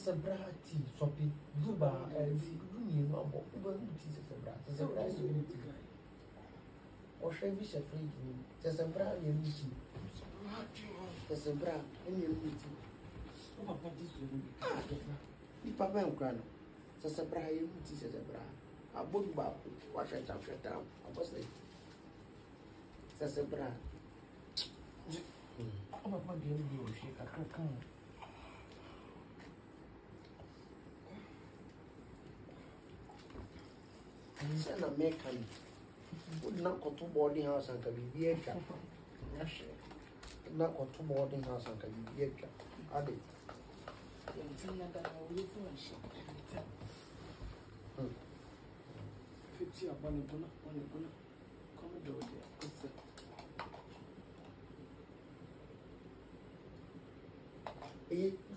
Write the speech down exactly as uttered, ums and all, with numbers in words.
Sasabra tea, soppy, Zuba, and you know what tea Sasabra, Sasabra is a tea. Or shall we shall free you? Sasabra, you need tea. Sasabra, and you need tea. Oh, Papa, this will be the Papa and Grano. Sasabra, you need tea, Sasabra. A book bar, wash it out, shut down. I was like Sasabra. Oh, Papa, give me a shake. I can't come. Send a mechanic. Would not go to boarding house and can be a cap. Not go to boarding house and can be a cap. Are they? Fifty upon a donut, on a donut. Commodore, eh?